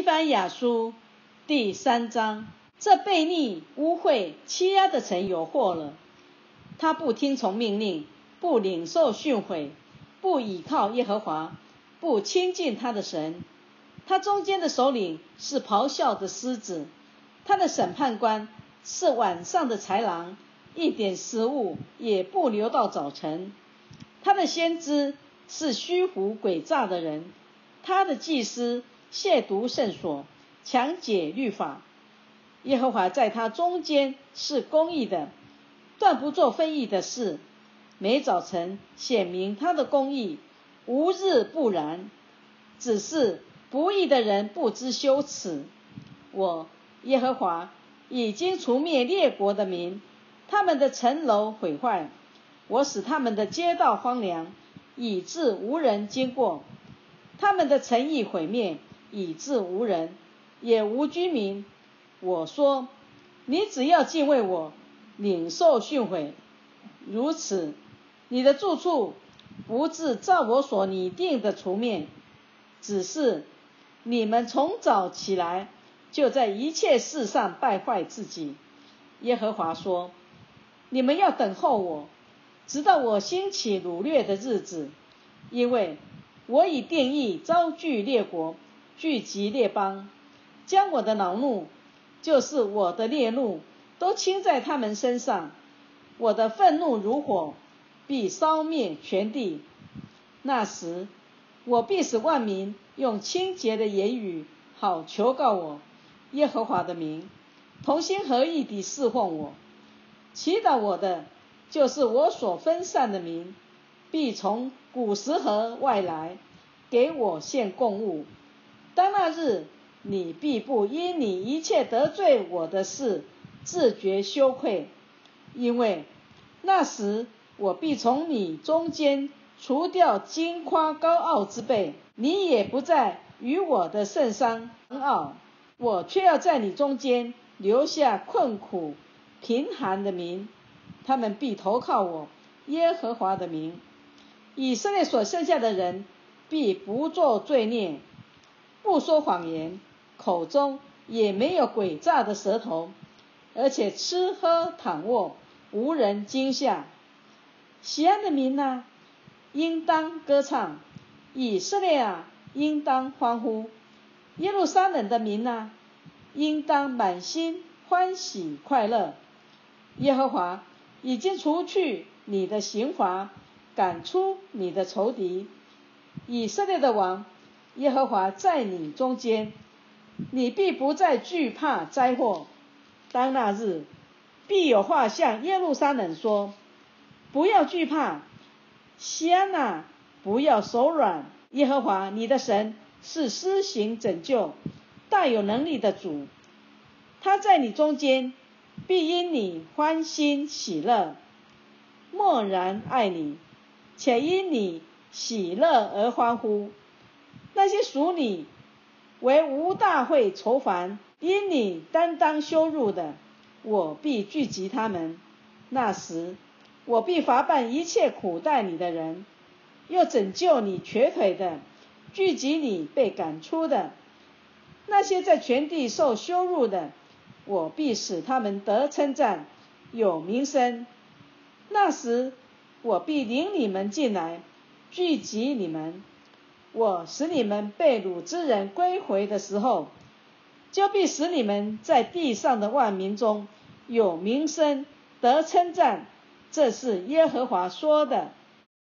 番雅书第3章，这悖逆、污秽、欺压的城有祸了。他不听从命令，不领受训诲，不倚靠耶和华，不亲近他的神。他中间的首领是咆哮的狮子，他的审判官是晚上的豺狼，一点食物也不留到早晨。他的先知是虚胡诡诈的人，他的祭司亵渎圣所，强解律法。耶和华在他中间是公义的，断不做非义的事。每早晨显明他的公义，无日不然。只是不义的人不知羞耻。我耶和华已经除灭列国的民，他们的城楼毁坏，我使他们的街道荒凉，以致无人经过。他们的城邑毁灭，以致无人，也无居民。我说，你只要敬畏我，领受训诲，如此，你的住处不至照我所拟定的除灭。只是你们从早起来，就在一切事上败坏自己。耶和华说，你们要等候我，直到我兴起掳掠的日子，因为我已定义招聚列国，聚集列邦，将我的恼怒，就是我的烈怒，都倾在他们身上。我的愤怒如火，必烧灭全地。那时，我必使万民用清洁的言语，好求告我耶和华的名，同心合意地侍奉我。祈祷我的，就是我所分散的民，必从古时河外来，给我献供物。当那日，你必不因你一切得罪我的事自觉羞愧，因为那时我必从你中间除掉矜夸高傲之辈，你也不再与我的圣山争傲。我却要在你中间留下困苦贫寒的民，他们必投靠我耶和华的名。以色列所剩下的人必不作罪孽，不说谎言，口中也没有诡诈的舌头，而且吃喝躺卧，无人惊吓。西安的民啊，应当歌唱；以色列啊，应当欢呼。耶路撒冷的民啊，应当满心欢喜快乐。耶和华已经除去你的刑罚，赶出你的仇敌。以色列的王耶和华在你中间，你必不再惧怕灾祸。当那日，必有话向耶路撒冷说，不要惧怕，西安啊，不要手软。耶和华你的神是施行拯救、大有能力的主，他在你中间，必因你欢欣喜乐，默然爱你，且因你喜乐而欢呼。那些属你为无大会愁烦，因你担当羞辱的，我必聚集他们。那时，我必罚办一切苦待你的人，又拯救你瘸腿的，聚集你被赶出的。那些在全地受羞辱的，我必使他们得称赞，有名声。那时，我必领你们进来，聚集你们。我使你们被掳之人归回的时候，就必使你们在地上的万民中有名声，得称赞。这是耶和华说的。